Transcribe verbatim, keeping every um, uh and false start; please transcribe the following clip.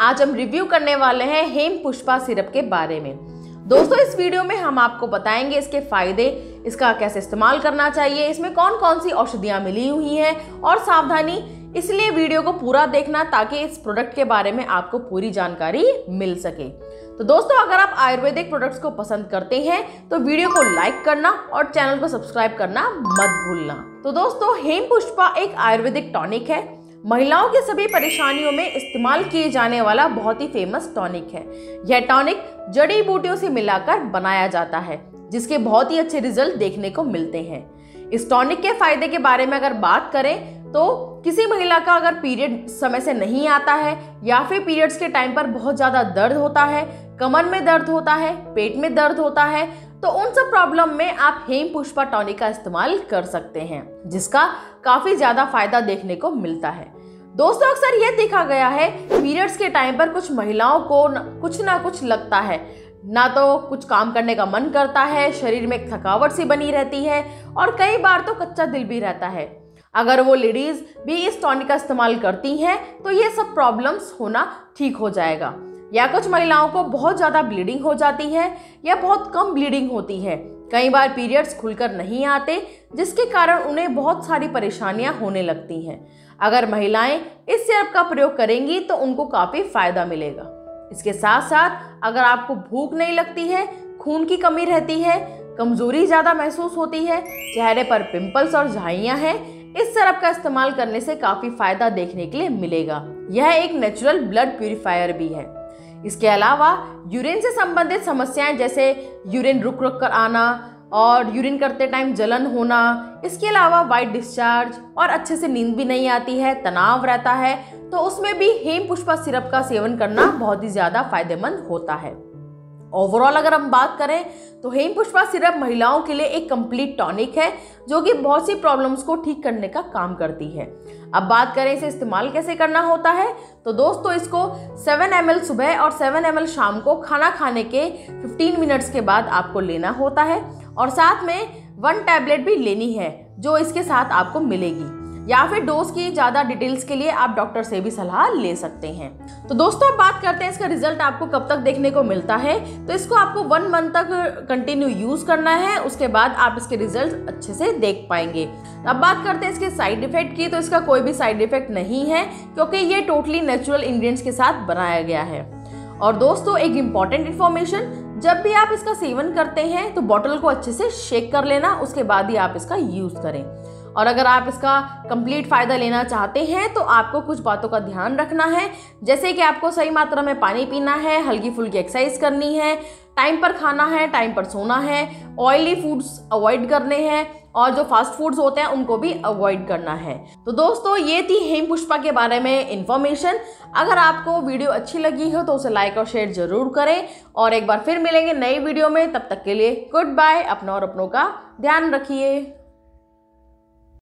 आज हम रिव्यू करने वाले हैं हेम पुष्पा सिरप के बारे में। दोस्तों इस वीडियो में हम आपको बताएंगे इसके फायदे, इसका कैसे इस्तेमाल करना चाहिए, इसमें कौन कौन सी औषधियां मिली हुई हैं और सावधानी। इसलिए वीडियो को पूरा देखना ताकि इस प्रोडक्ट के बारे में आपको पूरी जानकारी मिल सके। तो दोस्तों अगर आप आयुर्वेदिक प्रोडक्ट्स को पसंद करते हैं तो वीडियो को लाइक करना और चैनल को सब्सक्राइब करना मत भूलना। तो दोस्तों हेम पुष्पा एक आयुर्वेदिक टॉनिक है, महिलाओं की सभी परेशानियों में इस्तेमाल किए जाने वाला बहुत ही फेमस टॉनिक है। यह टॉनिक जड़ी बूटियों से मिलाकर बनाया जाता है जिसके बहुत ही अच्छे रिजल्ट देखने को मिलते हैं। इस टॉनिक के फायदे के बारे में अगर बात करें तो किसी महिला का अगर पीरियड समय से नहीं आता है या फिर पीरियड्स के टाइम पर बहुत ज़्यादा दर्द होता है, कमर में दर्द होता है, पेट में दर्द होता है, तो उन सब प्रॉब्लम में आप हेम पुष्पा टॉनिक का इस्तेमाल कर सकते हैं जिसका काफ़ी ज़्यादा फायदा देखने को मिलता है। दोस्तों अक्सर यह देखा गया है पीरियड्स के टाइम पर कुछ महिलाओं को न, कुछ ना कुछ लगता है, ना तो कुछ काम करने का मन करता है, शरीर में थकावट सी बनी रहती है और कई बार तो कच्चा दिल भी रहता है। अगर वो लेडीज़ भी इस टॉनिक का इस्तेमाल करती हैं तो ये सब प्रॉब्लम्स होना ठीक हो जाएगा। या कुछ महिलाओं को बहुत ज़्यादा ब्लीडिंग हो जाती है या बहुत कम ब्लीडिंग होती है, कई बार पीरियड्स खुलकर नहीं आते जिसके कारण उन्हें बहुत सारी परेशानियां होने लगती हैं। अगर महिलाएं इस सिरप का प्रयोग करेंगी तो उनको काफ़ी फायदा मिलेगा। इसके साथ साथ अगर आपको भूख नहीं लगती है, खून की कमी रहती है, कमजोरी ज़्यादा महसूस होती है, चेहरे पर पिंपल्स और झाइयाँ हैं, इस सिरप का इस्तेमाल करने से काफ़ी फायदा देखने के लिए मिलेगा। यह एक नेचुरल ब्लड प्यूरिफायर भी है। इसके अलावा यूरिन से संबंधित समस्याएं जैसे यूरिन रुक रुक कर आना और यूरिन करते टाइम जलन होना, इसके अलावा वाइट डिस्चार्ज और अच्छे से नींद भी नहीं आती है, तनाव रहता है, तो उसमें भी हेम पुष्पा सिरप का सेवन करना बहुत ही ज़्यादा फायदेमंद होता है। ओवरऑल अगर हम बात करें तो हेम पुष्पा सिरप महिलाओं के लिए एक कंप्लीट टॉनिक है जो कि बहुत सी प्रॉब्लम्स को ठीक करने का काम करती है। अब बात करें इसे इस्तेमाल कैसे करना होता है तो दोस्तों इसको सेवन एम एल सुबह और सेवन एम एल शाम को खाना खाने के फिफ्टीन मिनट्स के बाद आपको लेना होता है और साथ में वन टैबलेट भी लेनी है जो इसके साथ आपको मिलेगी। या फिर डोज की ज़्यादा डिटेल्स के लिए आप डॉक्टर से भी सलाह ले सकते हैं। तो दोस्तों अब बात करते हैं इसका रिजल्ट आपको कब तक देखने को मिलता है। तो इसको आपको वन मंथ तक कंटिन्यू यूज़ करना है, उसके बाद आप इसके रिजल्ट अच्छे से देख पाएंगे। अब बात करते हैं इसके साइड इफेक्ट की, तो इसका कोई भी साइड इफेक्ट नहीं है क्योंकि ये टोटली नेचुरल इंग्रेडिएंट्स के साथ बनाया गया है। और दोस्तों एक इम्पॉर्टेंट इन्फॉर्मेशन, जब भी आप इसका सेवन करते हैं तो बॉटल को अच्छे से शेक कर लेना, उसके बाद ही आप इसका यूज़ करें। और अगर आप इसका कंप्लीट फ़ायदा लेना चाहते हैं तो आपको कुछ बातों का ध्यान रखना है, जैसे कि आपको सही मात्रा में पानी पीना है, हल्की फुल्की एक्सरसाइज करनी है, टाइम पर खाना है, टाइम पर सोना है, ऑयली फूड्स अवॉइड करने हैं और जो फास्ट फूड्स होते हैं उनको भी अवॉइड करना है। तो दोस्तों ये थी हेम पुष्पा के बारे में इन्फॉर्मेशन। अगर आपको वीडियो अच्छी लगी हो तो उसे लाइक और शेयर जरूर करें और एक बार फिर मिलेंगे नई वीडियो में। तब तक के लिए गुड बाय। अपना और अपनों का ध्यान रखिए।